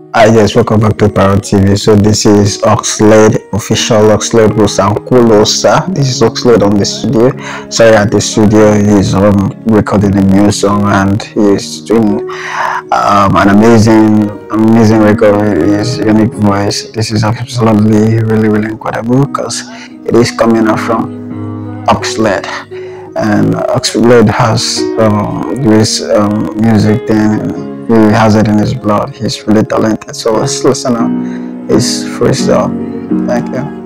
Hi guys, welcome back to Parrot TV. So this is Oxlade, official Oxlade Rosankulosa. This is Oxlade on the studio. Sorry, at the studio, he's recording a new song and he's doing an amazing record with his unique voice. This is absolutely really incredible because it is coming out from Oxlade. And Oxlade has this music thing. He has it in his blood. He's really talented. So let's listen to his freestyle. Thank you.